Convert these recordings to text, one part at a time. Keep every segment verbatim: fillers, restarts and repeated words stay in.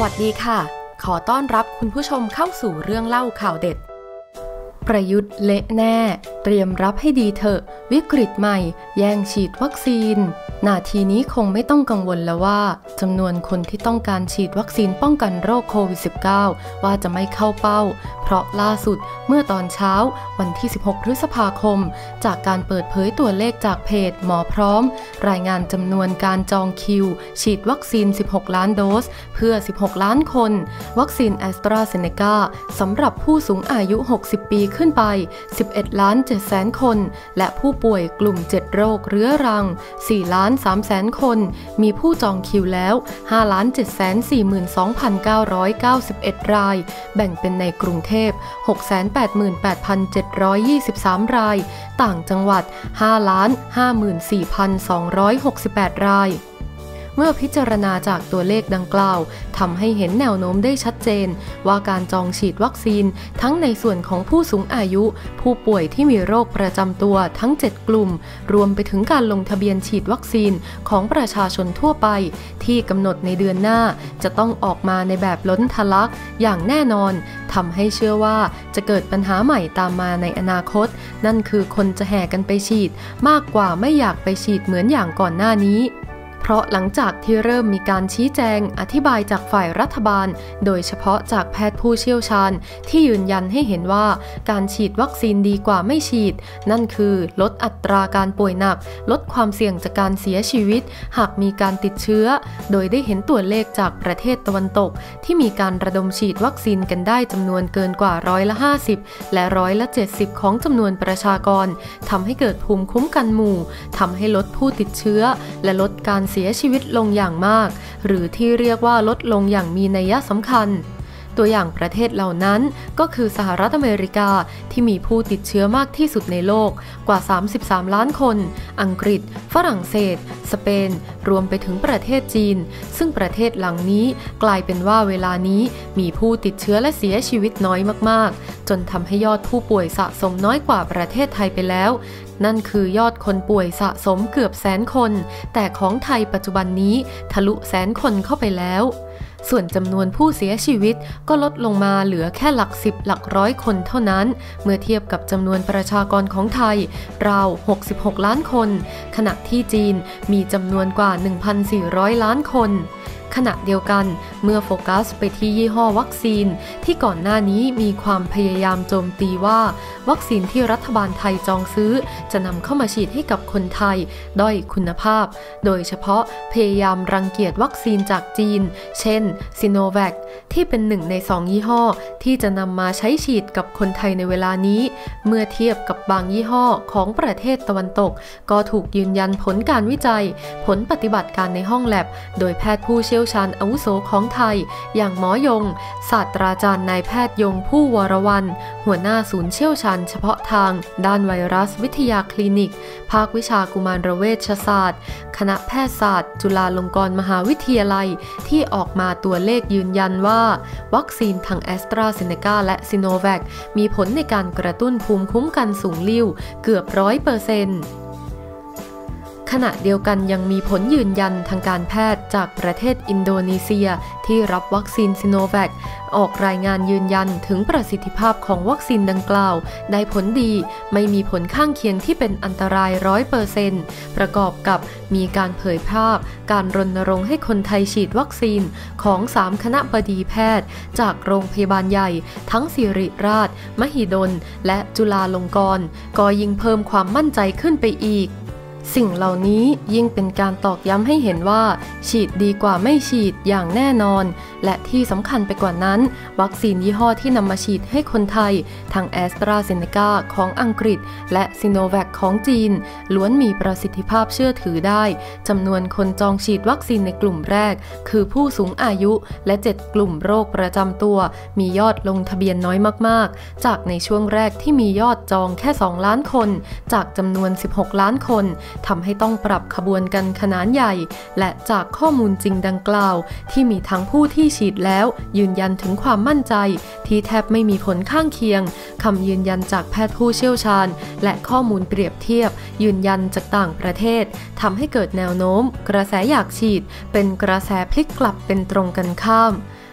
วัสดีค่ะขอต้อนรับคุณผู้ชมเข้าสู่เรื่องเล่าข่าวเด็ดประยุทธ์เละแน่เตรียมรับให้ดีเถอะวิกฤตใหม่แย่งฉีดวัคซีนนาทีนี้คงไม่ต้องกังวลแล้วว่าจำนวนคนที่ต้องการฉีดวัคซีนป้องกันโรคโควิด สิบเก้า ว่าจะไม่เข้าเป้าเพราะล่าสุดเมื่อตอนเช้าวันที่สิบหกพฤษภาคมจากการเปิดเผยตัวเลขจากเพจหมอพร้อมรายงานจำนวนการจองคิวฉีดวัคซีนสิบหกล้านโดสเพื่อสิบหกล้านคนวัคซีนแอสตราเซเนกาสำหรับผู้สูงอายุหกสิบปีขึ้นไปสิบเอ็ดล้านเจ็ดแสนคนและผู้ป่วยกลุ่มเจ็ดโรคเรื้อรังสี่ล้านสามแสนคนมีผู้จองคิวแล้วห้าล้านเจ็ดแสนสี่หมื่นสองพันเก้าร้อยเก้าสิบเอ็ดรายแบ่งเป็นในกรุงเทพ หกแสนแปดหมื่นแปดพันเจ็ดร้อยยี่สิบสามรายต่างจังหวัด ห้าล้านห้าหมื่นสี่พันสองร้อยหกสิบแปดรายเมื่อพิจารณาจากตัวเลขดังกล่าวทำให้เห็นแนวโน้มได้ชัดเจนว่าการจองฉีดวัคซีนทั้งในส่วนของผู้สูงอายุผู้ป่วยที่มีโรคประจำตัวทั้งเจ็ดกลุ่มรวมไปถึงการลงทะเบียนฉีดวัคซีนของประชาชนทั่วไปที่กำหนดในเดือนหน้าจะต้องออกมาในแบบล้นทะลักอย่างแน่นอนทำให้เชื่อว่าจะเกิดปัญหาใหม่ตามมาในอนาคตนั่นคือคนจะแห่กันไปฉีดมากกว่าไม่อยากไปฉีดเหมือนอย่างก่อนหน้านี้เพราะหลังจากที่เริ่มมีการชี้แจงอธิบายจากฝ่ายรัฐบาลโดยเฉพาะจากแพทย์ผู้เชี่ยวชาญที่ยืนยันให้เห็นว่าการฉีดวัคซีนดีกว่าไม่ฉีดนั่นคือลดอัตราการป่วยหนักลดความเสี่ยงจากการเสียชีวิตหากมีการติดเชื้อโดยได้เห็นตัวเลขจากประเทศตะวันตกที่มีการระดมฉีดวัคซีนกันได้จำนวนเกินกว่าร้อยละห้าสิบและร้อยละเจ็ดสิบของจำนวนประชากรทำให้เกิดภูมิคุ้มกันหมู่ทำให้ลดผู้ติดเชื้อและลดการเสียชีวิตลงอย่างมากหรือที่เรียกว่าลดลงอย่างมีนัยสำคัญตัวอย่างประเทศเหล่านั้นก็คือสหรัฐอเมริกาที่มีผู้ติดเชื้อมากที่สุดในโลกกว่าสามสิบสามล้านคนอังกฤษฝรั่งเศสสเปนรวมไปถึงประเทศจีนซึ่งประเทศเหล่านี้กลายเป็นว่าเวลานี้มีผู้ติดเชื้อและเสียชีวิตน้อยมากๆจนทำให้ยอดผู้ป่วยสะสมน้อยกว่าประเทศไทยไปแล้วนั่นคือยอดคนป่วยสะสมเกือบแสนคนแต่ของไทยปัจจุบันนี้ทะลุแสนคนเข้าไปแล้วส่วนจำนวนผู้เสียชีวิตก็ลดลงมาเหลือแค่หลักสิบหลักร้อยคนเท่านั้นเมื่อเทียบกับจำนวนประชากรของไทยราวหกสิบหกล้านคนขณะที่จีนมีจำนวนกว่า หนึ่งพันสี่ร้อย ล้านคนขณะเดียวกันเมื่อโฟกัสไปที่ยี่ห้อวัคซีนที่ก่อนหน้านี้มีความพยายามโจมตีว่าวัคซีนที่รัฐบาลไทยจองซื้อจะนำเข้ามาฉีดให้กับคนไทยด้อยคุณภาพโดยเฉพาะพยายามรังเกียจวัคซีนจากจีนเช่นซิโนแวคที่เป็นหนึ่งในสองยี่ห้อที่จะนำมาใช้ฉีดกับคนไทยในเวลานี้เมื่อเทียบกับบางยี่ห้อของประเทศตะวันตกก็ถูกยืนยันผลการวิจัยผลปฏิบัติการในห้องแลบโดยแพทย์ผู้เชี่ยวชาญอาวุโสของไทยอย่างหมอยงศาสตราจารย์นายแพทย์ยงผู้วรวรรณหัวหน้าศูนย์เชี่ยวชาญเฉพาะทางด้านไวรัสวิทยาคลินิกภาควิชากุมารเวชศาสตร์คณะแพทยศาสตร์จุฬาลงกรณ์มหาวิทยาลัยที่ออกมาตัวเลขยืนยันว่าวัคซีนทั้งแอสตราเซเนกาและซิโนแวคมีผลในการกระตุ้นภูมิคุ้มกันสูงลิ่วเกือบร้อยเปอร์เซ็นต์ขณะเดียวกันยังมีผลยืนยันทางการแพทย์จากประเทศอินโดนีเซียที่รับวัคซีนซิโนแวคออกรายงานยืนยันถึงประสิทธิภาพของวัคซีนดังกล่าวได้ผลดีไม่มีผลข้างเคียงที่เป็นอันตราย ร้อยเปอร์เซ็นต์ ประกอบกับมีการเผยภาพการรณรงค์ให้คนไทยฉีดวัคซีนของสามคณะบดีแพทย์จากโรงพยาบาลใหญ่ทั้งศิริราชมหิดลและจุฬาลงกรณ์ก็ยิ่งเพิ่มความมั่นใจขึ้นไปอีกสิ่งเหล่านี้ยิ่งเป็นการตอกย้ำให้เห็นว่าฉีดดีกว่าไม่ฉีดอย่างแน่นอนและที่สำคัญไปกว่านั้นวัคซีนยี่ห้อที่นำมาฉีดให้คนไทยทั้งแอสตราเซเนกาของอังกฤษและซิโนแวคของจีนล้วนมีประสิทธิภาพเชื่อถือได้จำนวนคนจองฉีดวัคซีนในกลุ่มแรกคือผู้สูงอายุและเจ็ดกลุ่มโรคประจำตัวมียอดลงทะเบียนน้อยมากๆจากในช่วงแรกที่มียอดจองแค่สองล้านคนจากจำนวนสิบหกล้านคนทำให้ต้องปรับขบวนกันขนาดใหญ่และจากข้อมูลจริงดังกล่าวที่มีทั้งผู้ที่ฉีดแล้วยืนยันถึงความมั่นใจที่แทบไม่มีผลข้างเคียงคำยืนยันจากแพทย์ผู้เชี่ยวชาญและข้อมูลเปรียบเทียบยืนยันจากต่างประเทศทำให้เกิดแนวโน้มกระแสอยากฉีดเป็นกระแสพลิกกลับเป็นตรงกันข้าม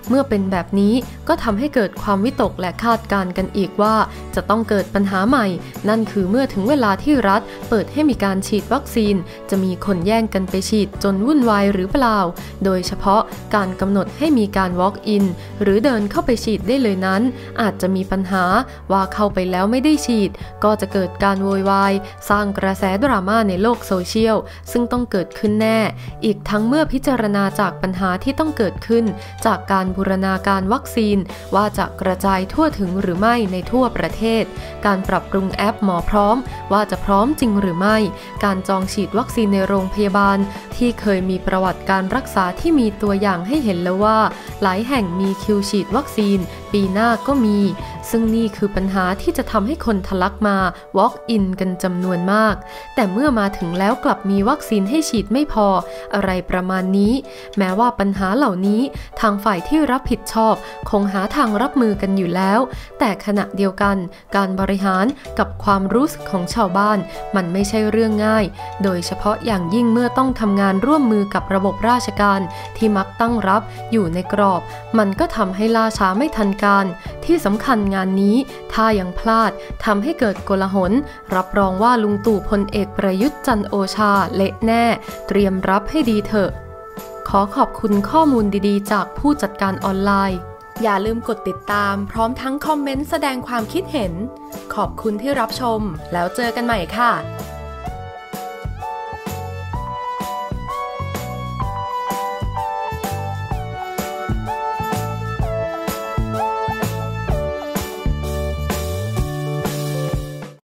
เมื่อเป็นแบบนี้ก็ทำให้เกิดความวิตกและคาดการณ์กันอีกว่าจะต้องเกิดปัญหาใหม่นั่นคือเมื่อถึงเวลาที่รัฐเปิดให้มีการฉีดวัคซีนจะมีคนแย่งกันไปฉีดจนวุ่นวายหรือเปล่าโดยเฉพาะการกำหนดให้มีการ walk in หรือเดินเข้าไปฉีดได้เลยนั้นอาจจะมีปัญหาว่าเข้าไปแล้วไม่ได้ฉีดก็จะเกิดการโวยวายสร้างกระแสดราม่าในโลกโซเชียลซึ่งต้องเกิดขึ้นแน่อีกทั้งเมื่อพิจารณาจากปัญหาที่ต้องเกิดขึ้นจากการบูรณาการวัคซีนว่าจะกระจายทั่วถึงหรือไม่ในทั่วประเทศการปรับปรุงแอปหมอพร้อมว่าจะพร้อมจริงหรือไม่การจองฉีดวัคซีนในโรงพยาบาลที่เคยมีประวัติการรักษาที่มีตัวอย่างให้เห็นแล้วว่าหลายแห่งมีคิวฉีดวัคซีนปีหน้าก็มีซึ่งนี่คือปัญหาที่จะทำให้คนทะลักมา walk in กันจำนวนมากแต่เมื่อมาถึงแล้วกลับมีวัคซีนให้ฉีดไม่พออะไรประมาณนี้แม้ว่าปัญหาเหล่านี้ทางฝ่ายที่รับผิดชอบคงหาทางรับมือกันอยู่แล้วแต่ขณะเดียวกันการบริหารกับความรู้สึกของชาวบ้านมันไม่ใช่เรื่องง่ายโดยเฉพาะอย่างยิ่งเมื่อต้องทำงานร่วมมือกับระบบราชการที่มักตั้งรับอยู่ในกรอบมันก็ทำให้ล่าช้าไม่ทันการที่สำคัญงานนี้ถ้ายังพลาดทำให้เกิดโกลาหลรับรองว่าลุงตู่พลเอกประยุทธ์จันทร์โอชาเละแน่เตรียมรับให้ดีเถอะขอขอบคุณข้อมูลดีๆจากผู้จัดการออนไลน์อย่าลืมกดติดตามพร้อมทั้งคอมเมนต์แสดงความคิดเห็นขอบคุณที่รับชมแล้วเจอกันใหม่ค่ะ